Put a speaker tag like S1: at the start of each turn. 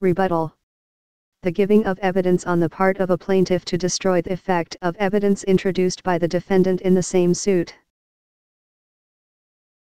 S1: Rebuttal. The giving of evidence on the part of a plaintiff to destroy the effect of evidence introduced by the defendant in the same suit.